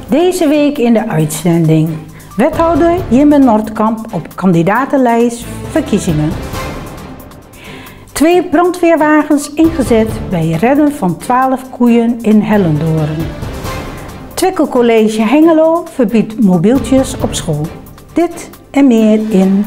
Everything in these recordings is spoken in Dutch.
Deze week in de uitzending. Wethouder Jimme Nordkamp op kandidatenlijst verkiezingen. 2 brandweerwagens ingezet bij het redden van 12 koeien in Hellendoorn. Twickel College Hengelo verbiedt mobieltjes op school. Dit en meer in...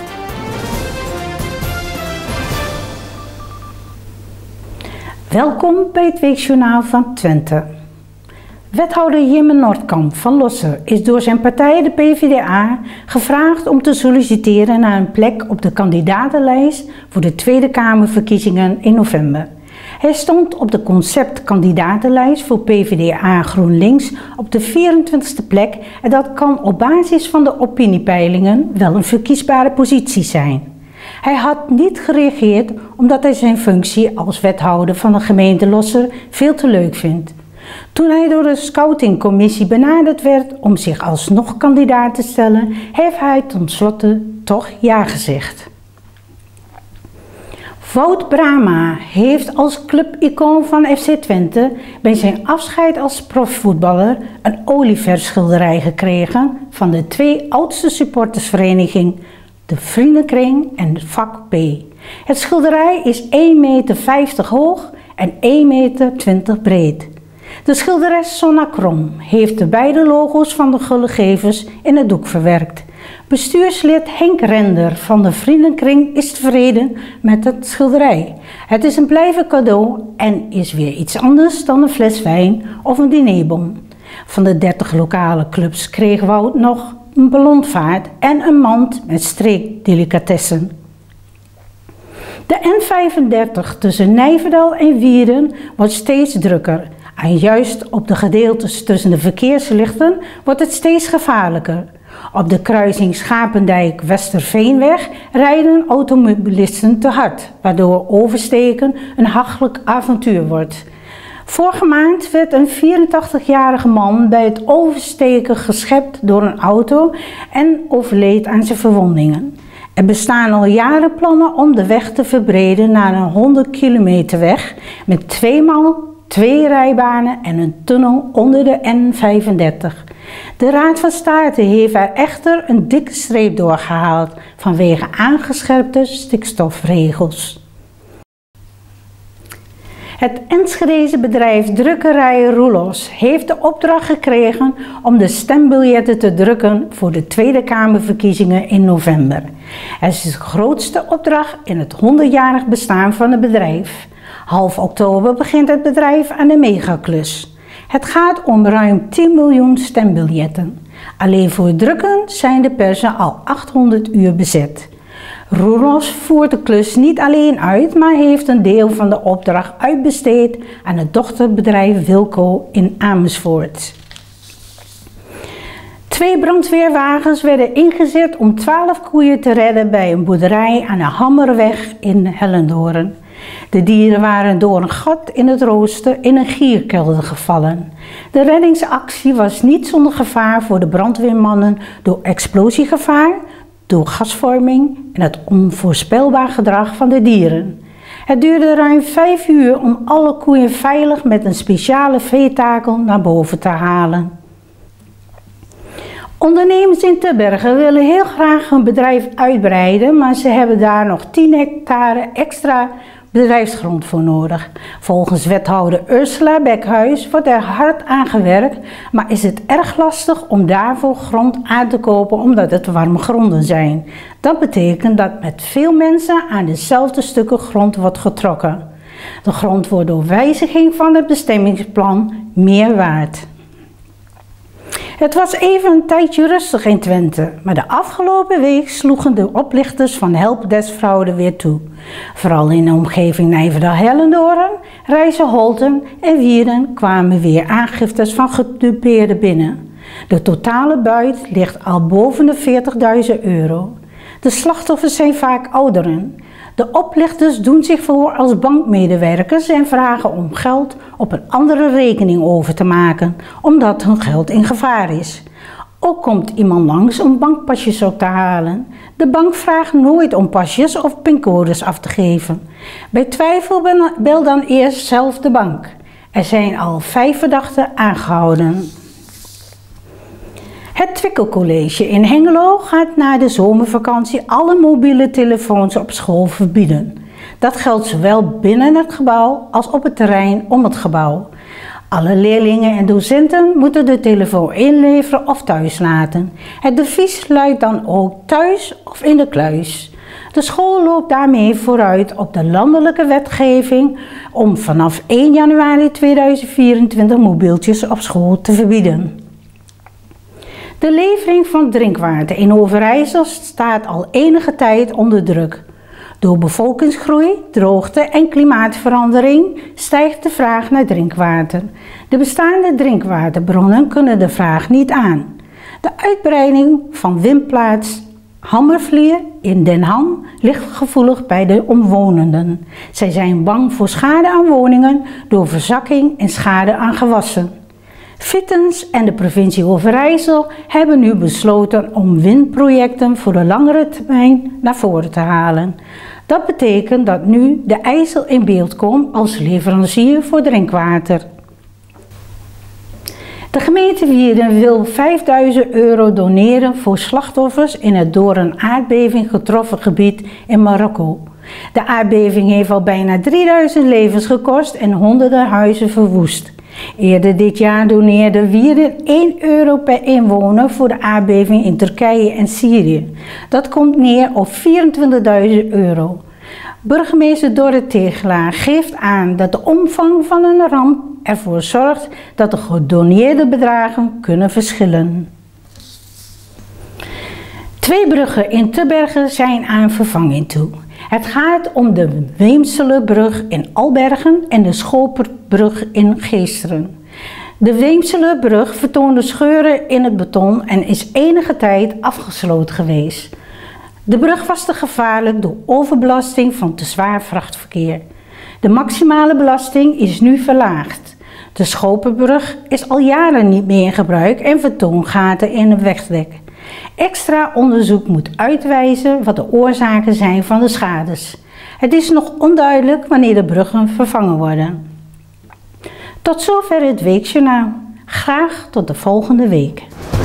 Welkom bij het Weekjournaal van Twente. Wethouder Jimme Nordkamp van Losser is door zijn partij, de PvdA, gevraagd om te solliciteren naar een plek op de kandidatenlijst voor de Tweede Kamerverkiezingen in november. Hij stond op de conceptkandidatenlijst voor PvdA GroenLinks op de 24e plek en dat kan op basis van de opiniepeilingen wel een verkiesbare positie zijn. Hij had niet gereageerd omdat hij zijn functie als wethouder van de gemeente Losser veel te leuk vindt. Toen hij door de scoutingcommissie benaderd werd om zich alsnog kandidaat te stellen, heeft hij tenslotte toch ja gezegd. Wout Brama heeft als clubicoon van FC Twente bij zijn afscheid als profvoetballer een olieverfschilderij gekregen van de 2 oudste supportersverenigingen, de Vriendenkring en het vak P. Het schilderij is 1,50 meter hoog en 1,20 meter breed. De schilderes Sonna Krom heeft de beide logo's van de gullegevers in het doek verwerkt. Bestuurslid Henk Render van de Vriendenkring is tevreden met het schilderij. Het is een blijvend cadeau en is weer iets anders dan een fles wijn of een dinerbon. Van de 30 lokale clubs kreeg Wout nog een ballonvaart en een mand met streekdelicatessen. De N35 tussen Nijverdal en Wieren wordt steeds drukker. En juist op de gedeeltes tussen de verkeerslichten wordt het steeds gevaarlijker. Op de kruising Schapendijk-Westerveenweg rijden automobilisten te hard, waardoor oversteken een hachelijk avontuur wordt. Vorige maand werd een 84-jarige man bij het oversteken geschept door een auto en overleed aan zijn verwondingen. Er bestaan al jaren plannen om de weg te verbreden naar een 100 kilometer weg met 2 rijbanen en een tunnel onder de N35. De Raad van State heeft er echter een dikke streep doorgehaald vanwege aangescherpte stikstofregels. Het Enschedese bedrijf Drukkerij Roelos heeft de opdracht gekregen om de stembiljetten te drukken voor de Tweede Kamerverkiezingen in november. Het is de grootste opdracht in het 100-jarig bestaan van het bedrijf. Half oktober begint het bedrijf aan de megaklus. Het gaat om ruim 10 miljoen stembiljetten. Alleen voor het drukken zijn de persen al 800 uur bezet. Roelos voert de klus niet alleen uit, maar heeft een deel van de opdracht uitbesteed aan het dochterbedrijf Wilco in Amersfoort. 2 brandweerwagens werden ingezet om 12 koeien te redden bij een boerderij aan de Hammerweg in Hellendoorn. De dieren waren door een gat in het rooster in een gierkelder gevallen. De reddingsactie was niet zonder gevaar voor de brandweermannen door explosiegevaar, door gasvorming en het onvoorspelbaar gedrag van de dieren. Het duurde ruim 5 uur om alle koeien veilig met een speciale veetakel naar boven te halen. Ondernemers in Tubbergen willen heel graag hun bedrijf uitbreiden, maar ze hebben daar nog 10 hectare extra bedrijfsgrond voor nodig. Volgens wethouder Ursula Bekhuis wordt er hard aan gewerkt, maar is het erg lastig om daarvoor grond aan te kopen omdat het warme gronden zijn. Dat betekent dat met veel mensen aan dezelfde stukken grond wordt getrokken. De grond wordt door wijziging van het bestemmingsplan meer waard. Het was even een tijdje rustig in Twente, maar de afgelopen week sloegen de oplichters van Helpdesk-fraude weer toe. Vooral in de omgeving Nijverdal-Hellendoorn, Rijssen-Holten en Wieren kwamen weer aangiftes van gedupeerden binnen. De totale buit ligt al boven de €40.000. De slachtoffers zijn vaak ouderen. De oplichters doen zich voor als bankmedewerkers en vragen om geld op een andere rekening over te maken, omdat hun geld in gevaar is. Ook komt iemand langs om bankpasjes op te halen. De bank vraagt nooit om pasjes of pincodes af te geven. Bij twijfel bel dan eerst zelf de bank. Er zijn al 5 verdachten aangehouden. Het Twickel College in Hengelo gaat na de zomervakantie alle mobiele telefoons op school verbieden. Dat geldt zowel binnen het gebouw als op het terrein om het gebouw. Alle leerlingen en docenten moeten de telefoon inleveren of thuis laten. Het advies luidt dan ook thuis of in de kluis. De school loopt daarmee vooruit op de landelijke wetgeving om vanaf 1 januari 2024 mobieltjes op school te verbieden. De levering van drinkwater in Overijssel staat al enige tijd onder druk. Door bevolkingsgroei, droogte en klimaatverandering stijgt de vraag naar drinkwater. De bestaande drinkwaterbronnen kunnen de vraag niet aan. De uitbreiding van windplaats Hammervlier in Den Ham ligt gevoelig bij de omwonenden. Zij zijn bang voor schade aan woningen door verzakking en schade aan gewassen. Vitens en de provincie Overijssel hebben nu besloten om windprojecten voor de langere termijn naar voren te halen. Dat betekent dat nu de IJssel in beeld komt als leverancier voor drinkwater. De gemeente Wierden wil €5.000 doneren voor slachtoffers in het door een aardbeving getroffen gebied in Marokko. De aardbeving heeft al bijna 3000 levens gekost en honderden huizen verwoest. Eerder dit jaar doneerde Wierden €1 per inwoner voor de aardbeving in Turkije en Syrië. Dat komt neer op €24.000. Burgemeester Dorrit Tegelaar geeft aan dat de omvang van een ramp ervoor zorgt dat de gedoneerde bedragen kunnen verschillen. 2 bruggen in Tubbergen zijn aan vervanging toe. Het gaat om de Weemselerbrug in Albergen en de Schoolperbrug in Geesteren. De Weemselerbrug vertoonde scheuren in het beton en is enige tijd afgesloten geweest. De brug was te gevaarlijk door overbelasting van te zwaar vrachtverkeer. De maximale belasting is nu verlaagd. De Schoolperbrug is al jaren niet meer in gebruik en vertoont gaten in het wegdek. Extra onderzoek moet uitwijzen wat de oorzaken zijn van de schades. Het is nog onduidelijk wanneer de bruggen vervangen worden. Tot zover het weekjournaal. Graag tot de volgende week.